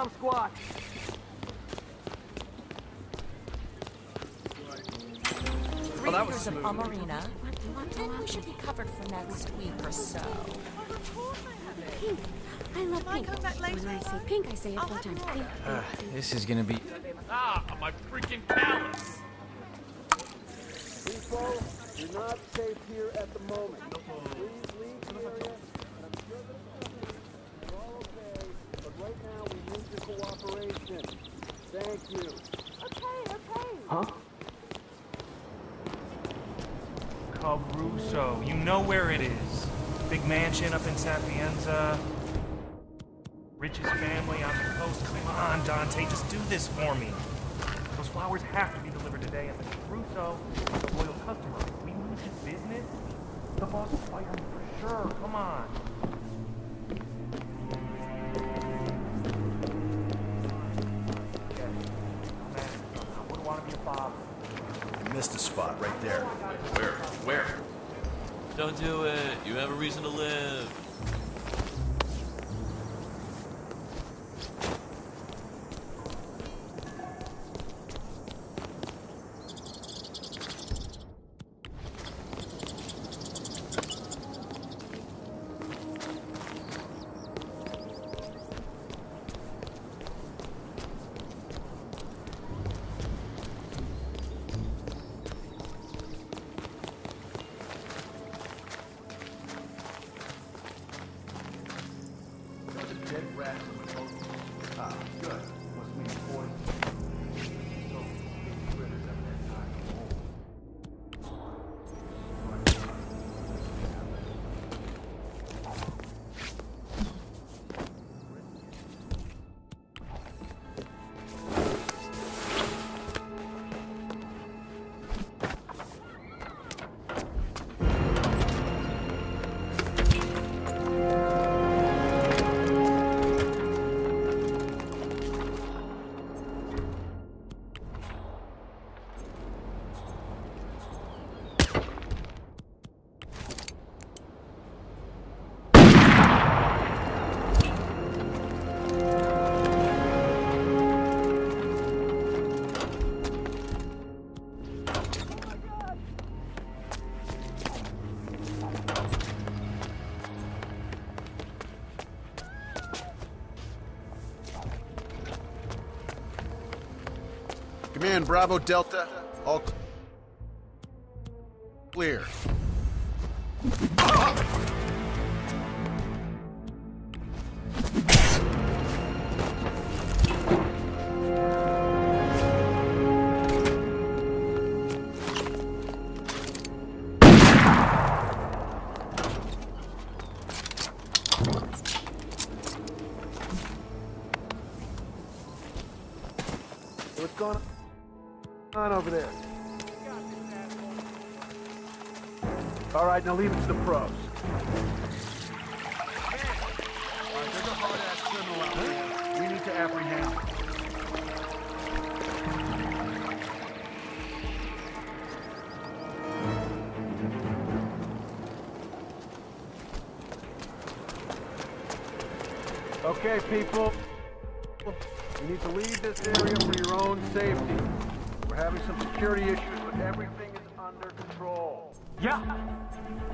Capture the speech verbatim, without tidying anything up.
Bravo squad. Three Well, that was years of smooth. Amarina, and we should be covered for next week or so. Pink. I love pink. When I say pink, I say it four times. Pink. Uh, this is gonna be... Ah, my freaking callus! People, you're not safe here at the moment. Please leave the area, and I'm sure that you're all okay, but right now we need your cooperation. Thank you. Okay, okay. Huh? Caruso, you know where it is. Big mansion up in Sapienza. Richest family on the coast. Come on, Dante, just do this for me. Those flowers have to be delivered today, and Mister Caruso is a loyal customer. If we lose his business, the boss will fire me for sure. Come on. Okay. I'm at it. I wouldn't want to be a father. You missed a spot right there. Where? Where? Don't do it. You have a reason to live. Dead rat with both. Ah, good. Must mean poison. So, big critters at that time. Command Bravo Delta, all clear. What's going on over there? All right, now leave it to the pros. There's a hard-ass criminal out there. We need to apprehend him. Okay, people. You need to leave this area for your own safety. We're having some security issues, but everything is under control. Yeah.